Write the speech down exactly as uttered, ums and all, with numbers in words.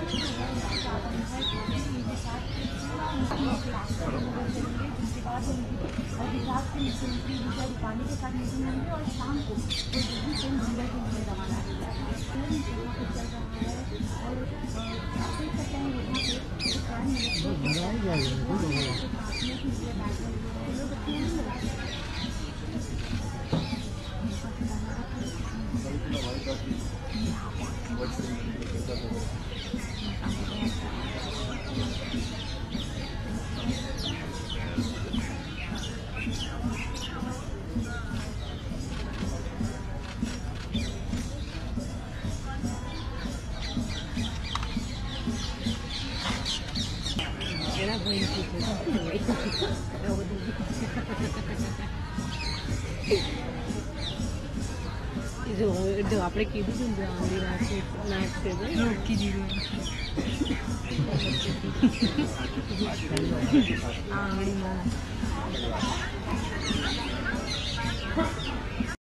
पानी के साथ मीटिंग होंगे और शाम को मुंबई के लिए रवाना चल रहा है और आप देख सकते हैं जो जो आपने कीधु जो आंधी रात से नाच से रोक की जीरो आंधी माँ